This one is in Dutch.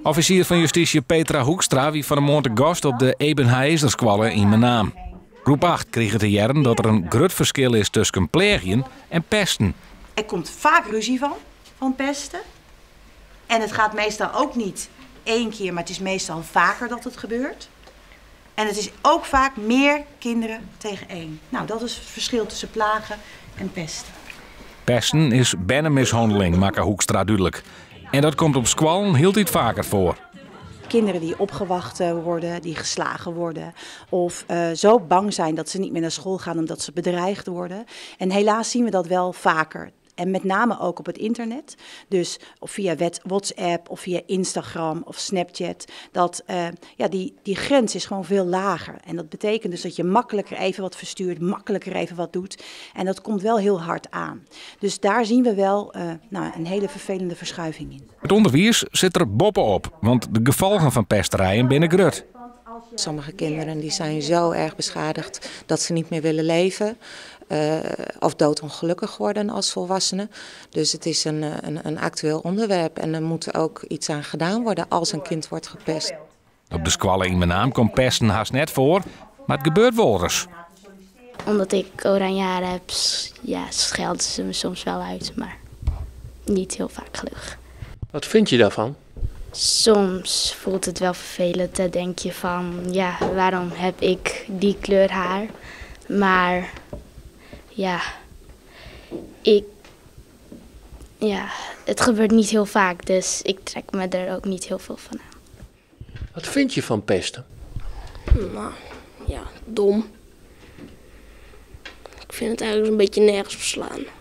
Officier van Justitie Petra Hoekstra wie van de morgen te gast op de Eben-Haezerskwallen in Menaam. Groep 8 kreeg het te jaren dat er een groot verschil is tussen pleegjen en pesten. Er komt vaak ruzie van pesten. En het gaat meestal ook niet één keer, maar het is meestal vaker dat het gebeurt. En het is ook vaak meer kinderen tegen één. Nou, dat is het verschil tussen plagen en pesten. Pesten is bennenmishandeling, maakt Hoekstra duidelijk. En dat komt op squallen heel iets vaker voor. Kinderen die opgewacht worden, die geslagen worden. Of zo bang zijn dat ze niet meer naar school gaan omdat ze bedreigd worden. En helaas zien we dat wel vaker. En met name ook op het internet. Dus of via WhatsApp of via Instagram of Snapchat. Dat, die grens is gewoon veel lager. En dat betekent dus dat je makkelijker even wat verstuurt, makkelijker even wat doet. En dat komt wel heel hard aan. Dus daar zien we wel een hele vervelende verschuiving in. Het onderwijs zit er boppen op, want de gevolgen van pesterijen binnen grut. Sommige kinderen die zijn zo erg beschadigd dat ze niet meer willen leven. Of doodongelukkig worden als volwassenen. Dus het is een actueel onderwerp en er moet ook iets aan gedaan worden als een kind wordt gepest. Op de squallen in Menaam komt pesten haast net voor, maar het gebeurt wel eens. Omdat ik oranje haren heb, schelden ze me soms wel uit, maar niet heel vaak gelukkig. Wat vind je daarvan? Soms voelt het wel vervelend. Dan denk je van, waarom heb ik die kleur haar? Maar het gebeurt niet heel vaak, dus ik trek me er ook niet heel veel van aan. Wat vind je van pesten? Nou, dom. Ik vind het eigenlijk een beetje nergens op slaan.